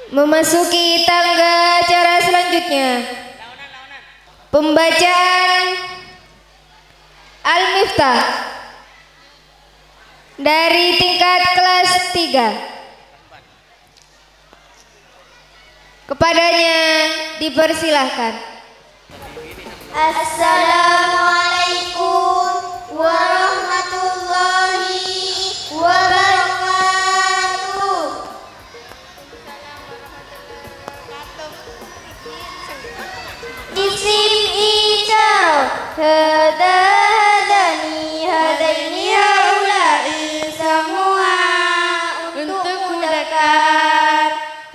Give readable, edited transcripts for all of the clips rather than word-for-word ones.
Memasuki tangga acara selanjutnya, pembacaan Al-Miftah dari tingkat kelas 3. Kepadanya dipersilahkan. Assalamualaikum warahmatullahi wabarakatuh. Isim isyarah hadani hadaini haulai semua untuk mudzakkar,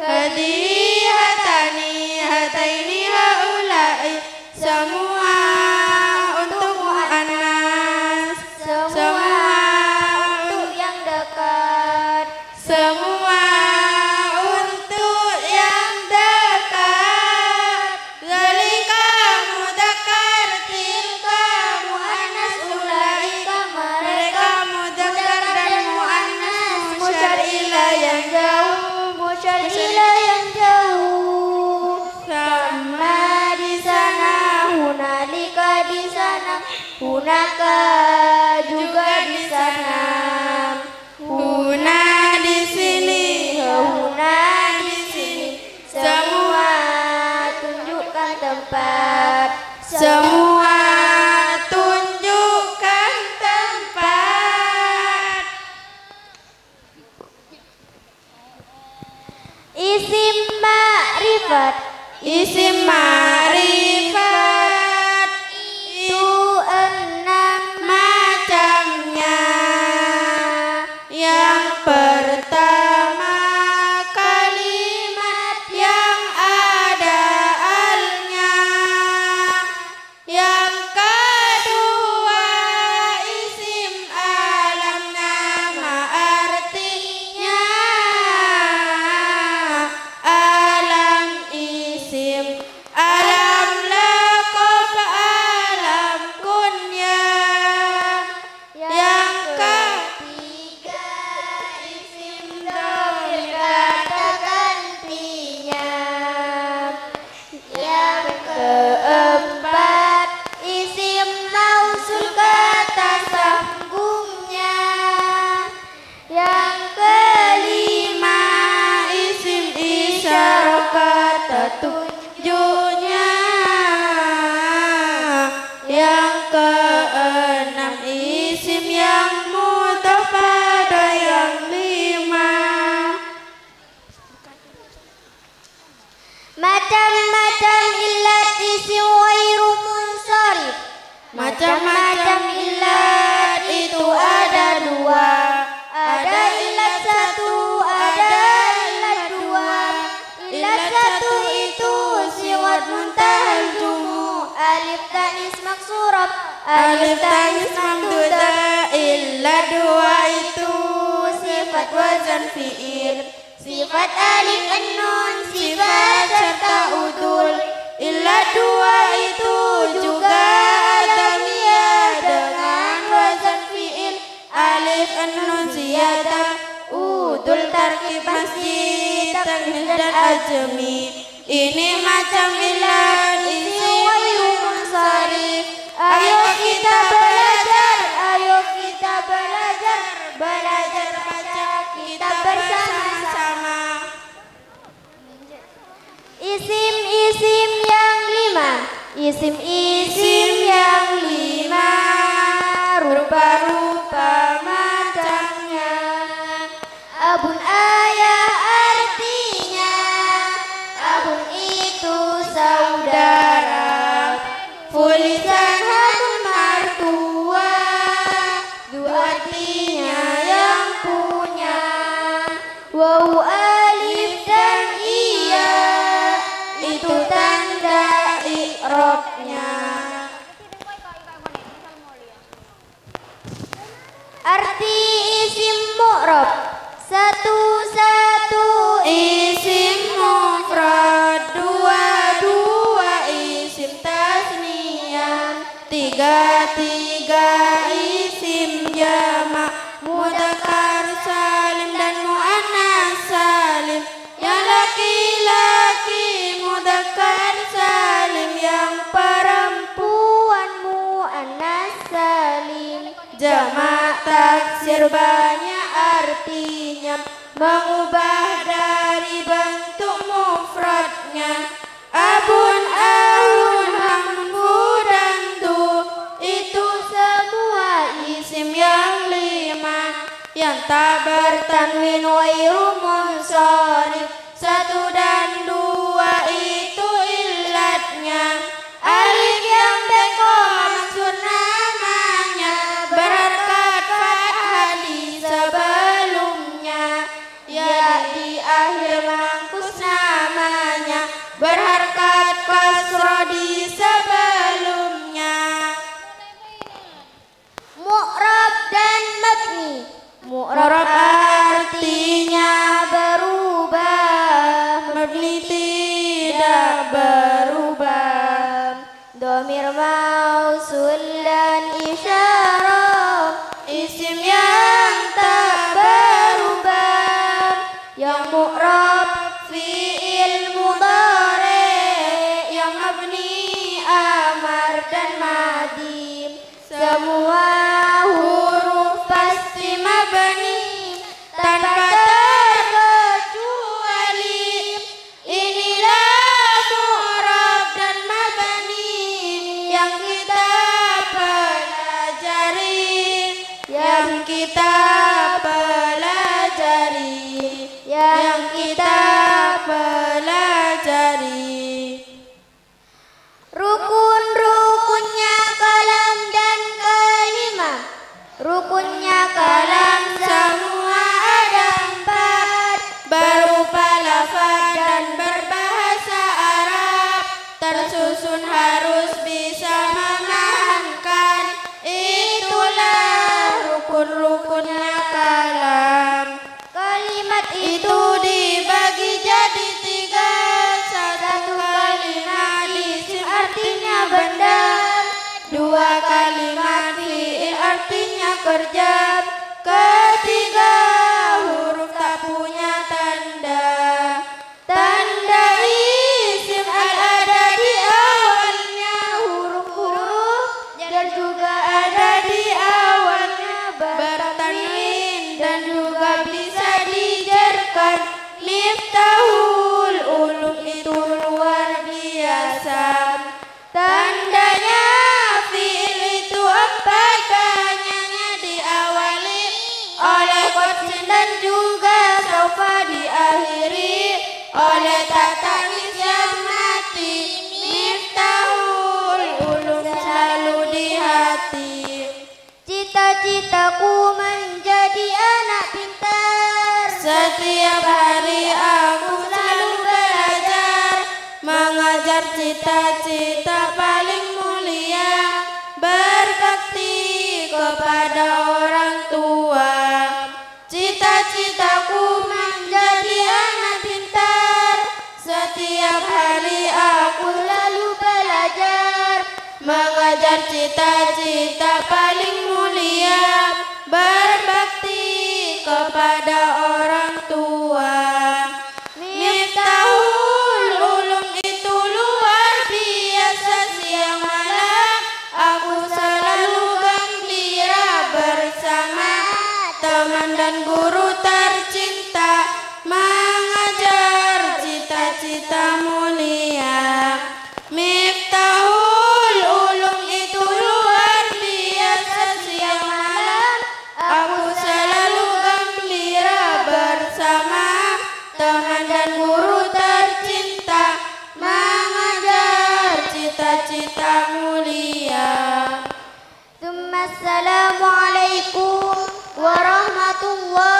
hadihatani hataini haulai semua untuk muannas, semua untuk yang dekat, semua untuk yang dekat. Zalika mudzakkar, tilka muannas, ulaika mereka mudzakkar dan muannas, musyar ilah yang jauh, musyar ilah yang jauh. Sama di sana, hunalika di sana, hunaka juga di sana, huna di sini, huna di sini. Semua tunjukkan tempat, semua tunjukkan tempat. Isim ma'rifat, isim ma'rifat itu 6 macamnya. Yang pertama kalimat yang ada alnya. Yang kedua isim alam nama artinya. Alam isim, alam laqab, alam kunyah. Yang ketiga isim dhamir kata gantinya. Yang keempat isim mausul kata sanggungnya. Yang kelima isim isyarah kata tunjuknya. Yang keenam isim yang mudhaf pada yang 5. Macam-macam illat isim ghairu munsharif. Macam-macam illat itu ada 2. Ada illat 1, ada illat 2. Illat 1 itu siwat muntahal jumu, alif tanis maksurab, alif tanis mamdudah. Illat 2 itu sifat wazan fi'il, sifat alif an-nun, sifat serta udul. Illat 2 itu juga adamiyah dengan wazan fi'il, alif an-nun ziyadah, udul tarkib masjid, taghil dan ajmi. Ini macam illat isim ghairu munsharif. Ayo kita belajar, ayo kita belajar, belajar baca kita bersama-sama. Isim-isim yang 5, isim-isim yang 5, rupa-rupa macamnya. Abun ayah artinya, abun itu saudara. Fulisan hadun martua, dua artinya yang punya. Waw alif dan iya, itu tanda i'rabnya. berbanyak artinya, mengubah dari bentuk mufradnya. Abun, ahun, hamfu dan tu, itu semua isim yang 5 yang tak bertanwin wairu munsharif. 1 dan 2 itu illatnya. Alif yang beko maksud namanya, berharkat fathah di sebelumnya. Ya di akhir mangkus namanya, berharkat kasroh di sebelumnya. Mu'rab dan mabni. Mu'rab artinya berubah, mabni tidak berubah. Dhamir mausul dan isyarah, isim yang tak berubah. Yang mu'rab fi'il mudhari', yang mabni amar dan madi. Semua huruf pasti mabni tanpa terkecuali. Inilah mu'rab dan mabni yang kita pelajari, yang kita pelajari, yang kita pelajari. Rukun-rukunnya kalam dan kalimah. Rukunnya kalam semua ada 4, berupa lafaz dan berbahasa Arab. Tersusun harus bisa memahamkan. Itulah rukun-rukunnya kalam. Kalimat itu dibagi jadi 3. 1 kalimat isim artinya benda, 2 kalimat fi'il artinya kerja, ketiga huruf tak punya tanda. Tanda isim ada di awalnya, huruf-huruf jar juga ada di awalnya, bertanwin dan juga bisa dijarkan. Miftahul ulum itu luar biasa. Tandanya fi'il itu 4, banyaknya diawali oleh qadsin dan juga saufa diakhiri oleh tak tangis yang mati. Miftahul ulum selalu di hati. Cita-citaku menjadi anak pintar. Setiap hari aku selalu belajar, mengajar cita-cita paling mulia, berbakti kepada orang tua. Cita-citaku menjadi anak pintar. Setiap hari aku selalu belajar, mengajar cita-cita paling mulia, berbakti kepada orang tua. Miftahul ulum itu luar biasa. Siang malam aku selalu gembira bersama teman dan guru tercinta, mengajar cita-cita mulia. Miftahul ulum itu luar biasa. Siang malam aku selalu gembira bersama teman dan guru tercinta, mengajar cita-cita mulia. Assalamualaikum warahmatullahi